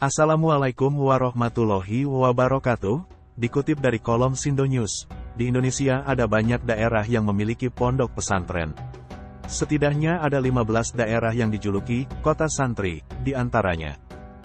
Assalamualaikum warahmatullahi wabarakatuh. Dikutip dari kolom Sindo News, di Indonesia ada banyak daerah yang memiliki pondok pesantren. Setidaknya ada 15 daerah yang dijuluki kota santri, di antaranya.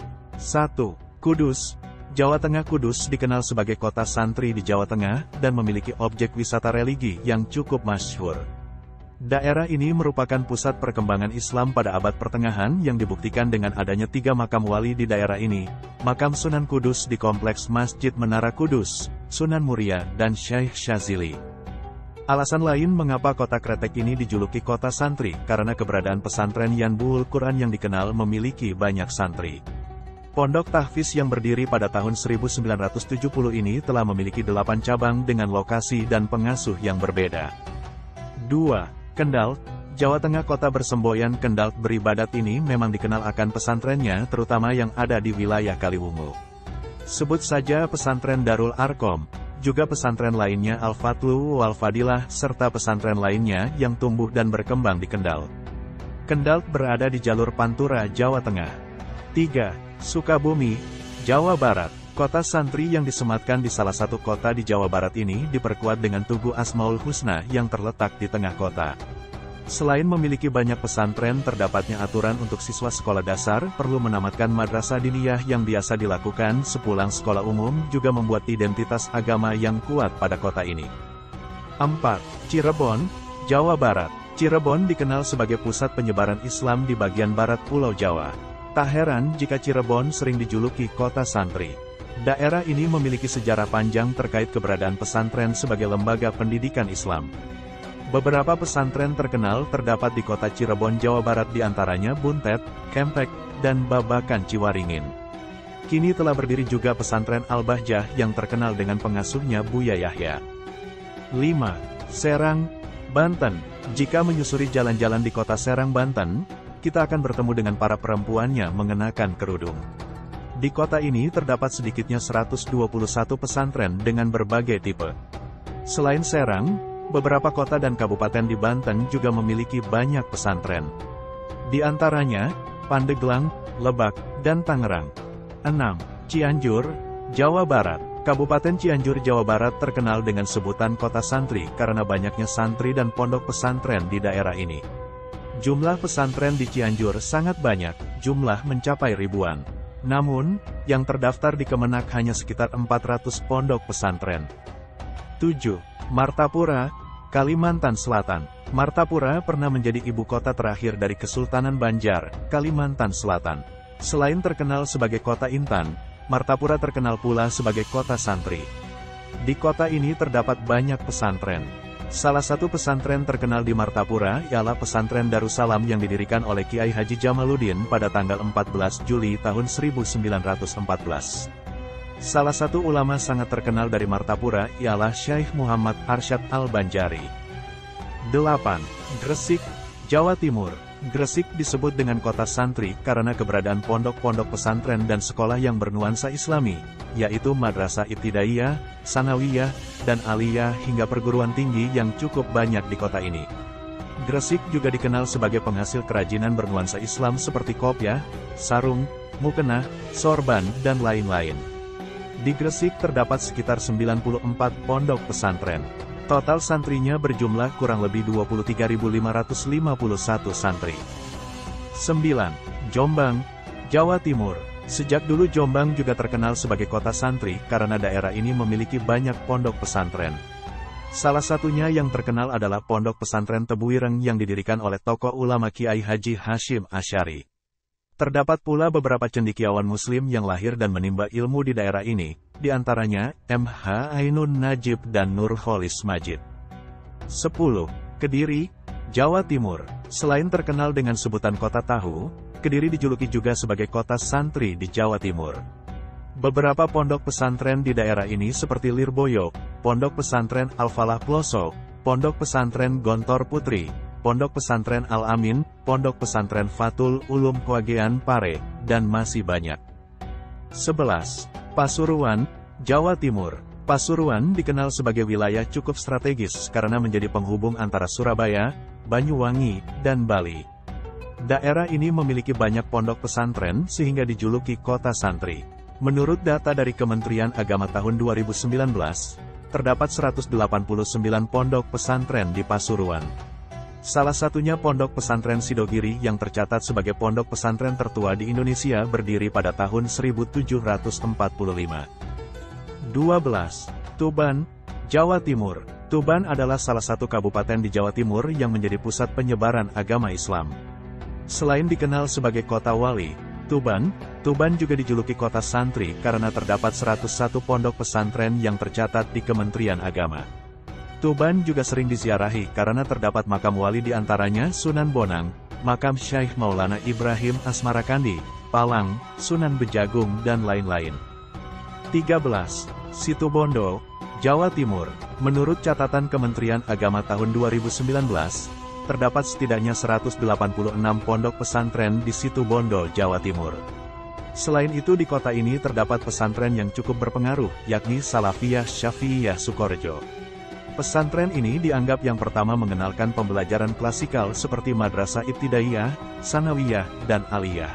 1. Kudus. Jawa Tengah. Kudus dikenal sebagai kota santri di Jawa Tengah, dan memiliki objek wisata religi yang cukup masyhur. Daerah ini merupakan pusat perkembangan Islam pada abad pertengahan yang dibuktikan dengan adanya 3 makam wali di daerah ini. Makam Sunan Kudus di Kompleks Masjid Menara Kudus, Sunan Muria, dan Syekh Syazili. Alasan lain mengapa kota kretek ini dijuluki kota santri, karena keberadaan pesantren Yanbu'ul Quran yang dikenal memiliki banyak santri. Pondok Tahfiz yang berdiri pada tahun 1970 ini telah memiliki 8 cabang dengan lokasi dan pengasuh yang berbeda. 2. Kendal, Jawa Tengah. Kota bersemboyan Kendal beribadat ini memang dikenal akan pesantrennya, terutama yang ada di wilayah Kaliwungu. Sebut saja pesantren Darul Arkom, juga pesantren lainnya Al-Fatlu wal Fadilah, serta pesantren lainnya yang tumbuh dan berkembang di Kendal. Kendal berada di jalur Pantura, Jawa Tengah. 3. Sukabumi, Jawa Barat. Kota santri yang disematkan di salah satu kota di Jawa Barat ini diperkuat dengan Tugu Asmaul Husna yang terletak di tengah kota. Selain memiliki banyak pesantren, terdapatnya aturan untuk siswa sekolah dasar perlu menamatkan madrasah diniyah yang biasa dilakukan sepulang sekolah umum, juga membuat identitas agama yang kuat pada kota ini. 4. Cirebon, Jawa Barat. Cirebon dikenal sebagai pusat penyebaran Islam di bagian barat Pulau Jawa. Tak heran jika Cirebon sering dijuluki kota santri. Daerah ini memiliki sejarah panjang terkait keberadaan pesantren sebagai lembaga pendidikan Islam. Beberapa pesantren terkenal terdapat di kota Cirebon, Jawa Barat, diantaranya Buntet, Kempek, dan Babakan Ciwaringin. Kini telah berdiri juga pesantren Al-Bahjah yang terkenal dengan pengasuhnya Buya Yahya. 5. Serang, Banten. Jika menyusuri jalan-jalan di kota Serang, Banten, kita akan bertemu dengan para perempuannya mengenakan kerudung. Di kota ini terdapat sedikitnya 121 pesantren dengan berbagai tipe. Selain Serang, beberapa kota dan kabupaten di Banten juga memiliki banyak pesantren. Di antaranya, Pandeglang, Lebak, dan Tangerang. 6. Cianjur, Jawa Barat. Kabupaten Cianjur, Jawa Barat terkenal dengan sebutan kota santri karena banyaknya santri dan pondok pesantren di daerah ini. Jumlah pesantren di Cianjur sangat banyak, jumlah mencapai ribuan. Namun, yang terdaftar di Kemenak hanya sekitar 400 pondok pesantren. 7. Martapura, Kalimantan Selatan. Martapura pernah menjadi ibu kota terakhir dari Kesultanan Banjar, Kalimantan Selatan. Selain terkenal sebagai kota intan, Martapura terkenal pula sebagai kota santri. Di kota ini terdapat banyak pesantren. Salah satu pesantren terkenal di Martapura ialah pesantren Darussalam yang didirikan oleh Kiai Haji Jamaluddin pada tanggal 14 Juli tahun 1914. Salah satu ulama sangat terkenal dari Martapura ialah Syekh Muhammad Arsyad Al-Banjari. 8. Gresik, Jawa Timur. Gresik disebut dengan kota santri karena keberadaan pondok-pondok pesantren dan sekolah yang bernuansa Islami, yaitu Madrasah Ibtidaiyah, Sanawiyah, dan Aliyah hingga perguruan tinggi yang cukup banyak di kota ini. Gresik juga dikenal sebagai penghasil kerajinan bernuansa Islam seperti kopiah, sarung, mukena, sorban, dan lain-lain. Di Gresik terdapat sekitar 94 pondok pesantren. Total santrinya berjumlah kurang lebih 23.551 santri. 9. Jombang, Jawa Timur. Sejak dulu Jombang juga terkenal sebagai kota santri karena daerah ini memiliki banyak pondok pesantren. Salah satunya yang terkenal adalah Pondok Pesantren Tebuireng yang didirikan oleh tokoh ulama Kiai Haji Hashim Asy'ari. Terdapat pula beberapa cendekiawan muslim yang lahir dan menimba ilmu di daerah ini, di antaranya M.H. Ainun Najib dan Nurholis Majid. 10. Kediri, Jawa Timur. Selain terkenal dengan sebutan kota tahu, Kediri dijuluki juga sebagai kota santri di Jawa Timur. Beberapa pondok pesantren di daerah ini seperti Lirboyo, Pondok Pesantren Al-Falah Ploso, Pondok Pesantren Gontor Putri, Pondok Pesantren Al-Amin, Pondok Pesantren Fatul Ulum Kwagean Pare, dan masih banyak. 11. Pasuruan, Jawa Timur. Pasuruan dikenal sebagai wilayah cukup strategis karena menjadi penghubung antara Surabaya, Banyuwangi, dan Bali. Daerah ini memiliki banyak pondok pesantren sehingga dijuluki kota santri. Menurut data dari Kementerian Agama tahun 2019, terdapat 189 pondok pesantren di Pasuruan. Salah satunya Pondok Pesantren Sidogiri yang tercatat sebagai pondok pesantren tertua di Indonesia berdiri pada tahun 1745. 12. Tuban, Jawa Timur. Tuban adalah salah satu kabupaten di Jawa Timur yang menjadi pusat penyebaran agama Islam. Selain dikenal sebagai kota wali, Tuban juga dijuluki kota santri karena terdapat 101 pondok pesantren yang tercatat di Kementerian Agama. Tuban juga sering diziarahi karena terdapat makam wali di antaranya Sunan Bonang, makam Syekh Maulana Ibrahim Asmarakandi, Palang, Sunan Bejagung dan lain-lain. 13. Situbondo, Jawa Timur. Menurut catatan Kementerian Agama tahun 2019, terdapat setidaknya 186 pondok pesantren di Situbondo, Jawa Timur. Selain itu di kota ini terdapat pesantren yang cukup berpengaruh, yakni Salafiyah Syafi'iyah Sukorejo. Pesantren ini dianggap yang pertama mengenalkan pembelajaran klasikal seperti Madrasah Ibtidaiyah, Sanawiyah, dan Aliyah.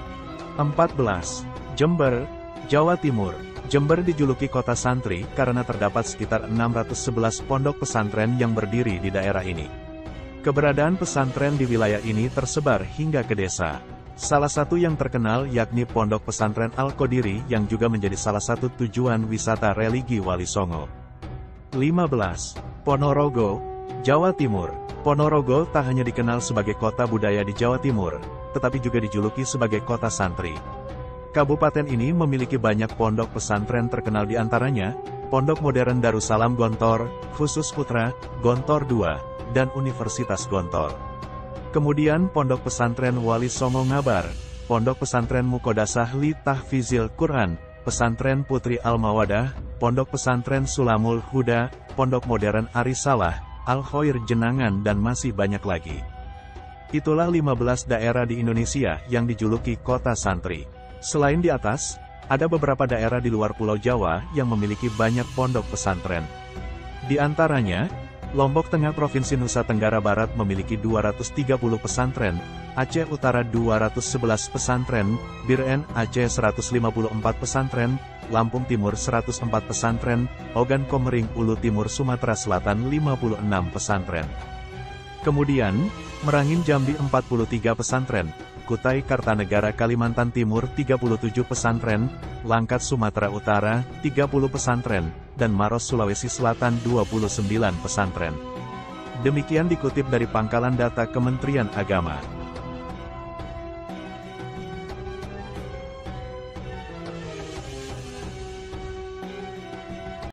14. Jember, Jawa Timur. Jember dijuluki kota santri karena terdapat sekitar 611 pondok pesantren yang berdiri di daerah ini. Keberadaan pesantren di wilayah ini tersebar hingga ke desa. Salah satu yang terkenal yakni Pondok Pesantren Al-Qodiri yang juga menjadi salah satu tujuan wisata religi Wali Songo. 15. Ponorogo, Jawa Timur. Ponorogo tak hanya dikenal sebagai kota budaya di Jawa Timur, tetapi juga dijuluki sebagai kota santri. Kabupaten ini memiliki banyak pondok pesantren terkenal di antaranya, Pondok Modern Darussalam Gontor, Khusus Putra, Gontor II, dan Universitas Gontor. Kemudian Pondok Pesantren Wali Songo Ngabar, Pondok Pesantren Mukodasah Li Tahfizil Quran, Pesantren Putri Al-Mawadah, Pondok Pesantren Sulamul Huda, Pondok Modern Arisalah, Al-Khoir Jenangan dan masih banyak lagi. Itulah 15 daerah di Indonesia yang dijuluki kota santri. Selain di atas, ada beberapa daerah di luar Pulau Jawa yang memiliki banyak pondok pesantren. Di antaranya, Lombok Tengah Provinsi Nusa Tenggara Barat memiliki 230 pesantren, Aceh Utara 211 pesantren, Biren Aceh 154 pesantren, Lampung Timur 104 pesantren, Ogan Komering Ulu Timur Sumatera Selatan 56 pesantren. Kemudian, Merangin Jambi 43 pesantren, Kutai Kartanegara Kalimantan Timur 37 pesantren, Langkat Sumatera Utara 30 pesantren, dan Maros Sulawesi Selatan 29 pesantren. Demikian dikutip dari Pangkalan Data Kementerian Agama.